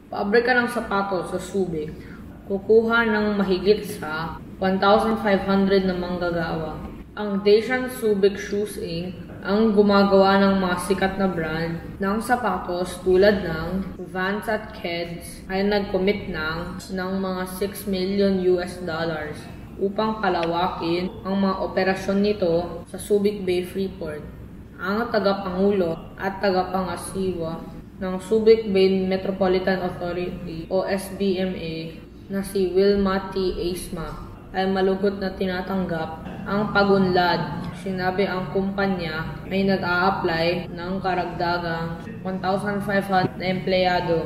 Pabrika ng sapatos sa Subic, kukuha ng mahigit sa 1,500 na manggagawa. Ang Datian Subic Shoes Inc. ang gumagawa ng mga sikat na brand ng sapatos tulad ng Vans at Keds ay nag-commit ng mga $6 million upang palawakin ang mga operasyon nito sa Subic Bay Freeport. Ang tagapangulo at tagapangasiwa ng Subic Bay Metropolitan Authority o SBMA na si Wilma T. Aisma ay malugod na tinatanggap ang pagunlad. Sinabi ang kumpanya ay nag-a-apply ng karagdagang 1,500 na empleyado.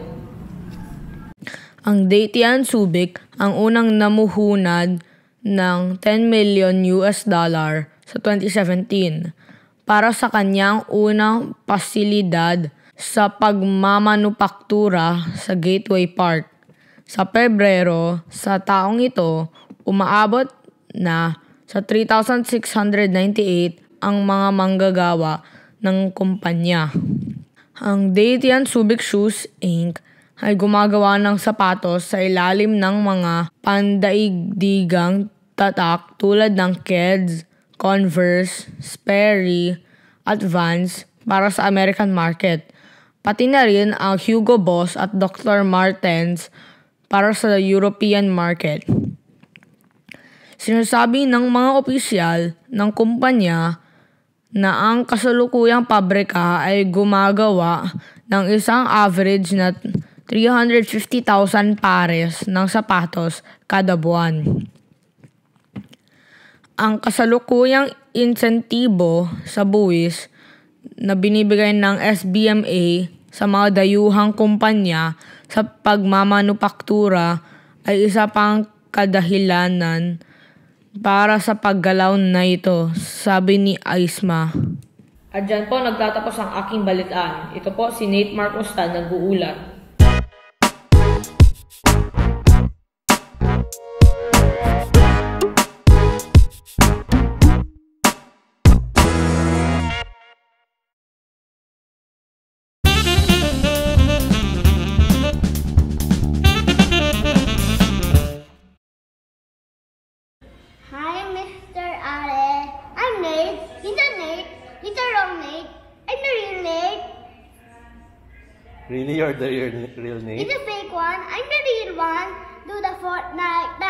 Ang Datian Subic ang unang namuhunad ng $10 million sa 2017 para sa kanyang unang pasilidad sa pagmamanupaktura sa Gateway Park. Sa Pebrero, sa taong ito, umaabot na sa 3,698 ang mga manggagawa ng kumpanya. Ang Datian Subic Shoes Inc. ay gumagawa ng sapatos sa ilalim ng mga pandaigdigang tatak tulad ng Keds, Converse, Sperry at Vans para sa American market. Pati na rin ang Hugo Boss at Dr. Martens para sa European market. Sinasabi ng mga opisyal ng kumpanya na ang kasalukuyang pabrika ay gumagawa ng isang average na 350,000 pares ng sapatos kada buwan. Ang kasalukuyang insentibo sa buwis na binibigay ng SBMA sa mga dayuhang kumpanya sa pagmamanupaktura ay isa pang kadahilanan para sa paggalaw na ito, sabi ni Aisma. At dyan po nagtatapos ang aking balitaan. Ito po si Nate Marcos nag-uulat. Hi, Mr. Are. I'm Nate. He's a Nate. He's a wrong Nate. I'm the real Nate. Really? You're the real Nate? He's a fake one. I'm the real one. Do the Fortnite.